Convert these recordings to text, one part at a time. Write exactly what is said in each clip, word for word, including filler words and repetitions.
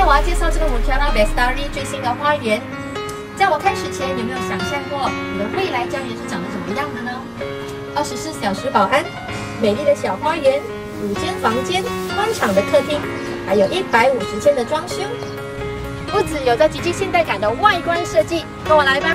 天我要介绍这个 Mutiara Bestari 最新的花园。在我开始前，有没有想象过你的未来家园是长得怎么样的呢？二十四小时保安，美丽的小花园，五间房间，宽敞的客厅，还有一百五十千的装修。屋子有着极具现代感的外观设计，跟我来吧。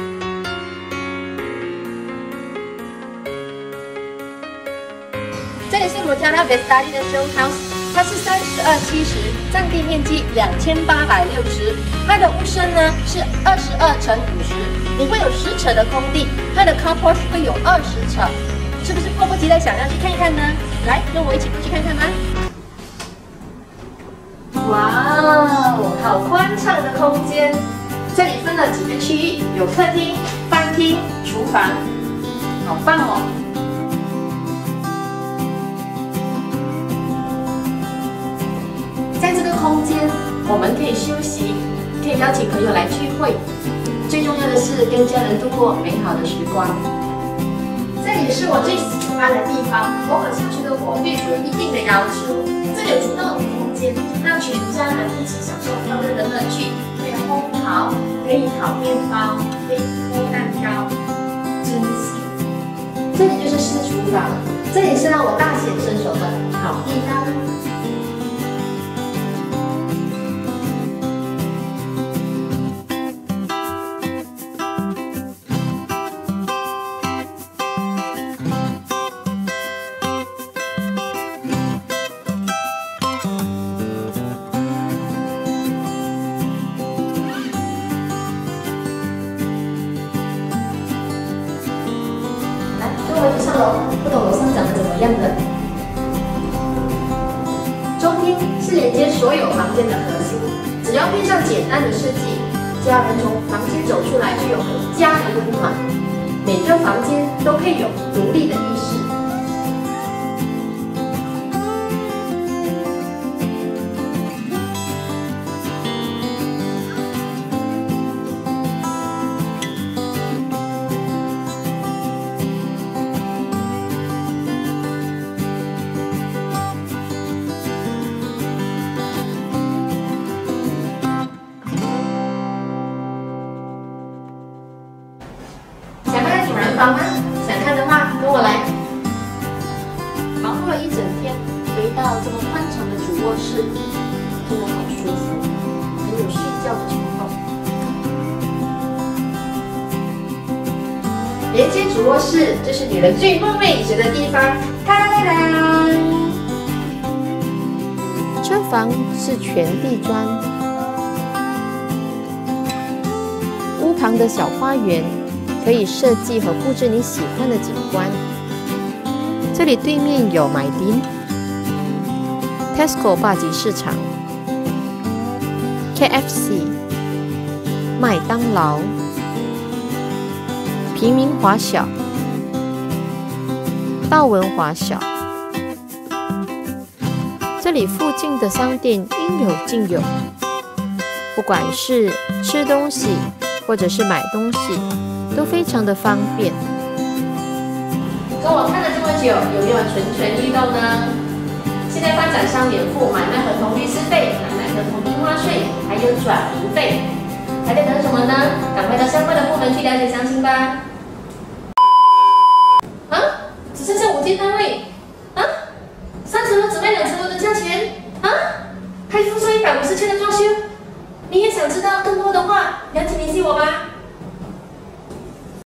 这里是 Mutiara Bestari 的 show house。 它是三十二七十，占地面积两千八百六十，它的屋身呢是二十二乘五十，你会有十尺的空地，它的 carport 会有二十尺，是不是迫不及待想要去看一看呢？来，跟我一起过去看看吧。哇哦，好宽敞的空间，这里分了几个区域，有客厅、饭厅、厨房，好棒哦。 在这个空间，我们可以休息，可以邀请朋友来聚会。最重要的是跟家人度过美好的时光。这里是我最喜欢的地方。我很想去的我对主有一定的要求。这里有足够的空间，让全家人一起享受烹饪的乐趣。可以烘烤，可以烤面包，可以烘蛋糕，真香。这里就是私厨房，这里是让我大显身手的好地方。 我去上楼，不懂楼上长得怎么样的。中厅是连接所有房间的核心，只要配上简单的设计，家人从房间走出来就有回家的温暖。每个房间都配有独立的浴室。 房吗？想看的话，跟我来。忙碌了一整天，回到这么宽敞的主卧室，真的好舒服，很有睡觉的冲动。连接主卧室，这是女人最梦寐以求的地方。哒哒哒！ 车房是全地砖，屋旁的小花园。 可以设计和布置你喜欢的景观。这里对面有买丁、Tesco 霸级市场、K F C、麦当劳、平民华小、道文华小。这里附近的商店应有尽有，不管是吃东西或者是买东西。 都非常的方便。 跟我看了这么久，有没有蠢蠢欲动呢？现在发展商免付买卖合同律师费、买卖合同印花税，还有转名费，还在等什么呢？赶快到相关的部门去了解详情吧。啊，只剩下五间单位啊，三层楼只卖两层楼的价钱啊，还附上一百五十千的装修。你也想知道更多的话，赶紧联系我吧。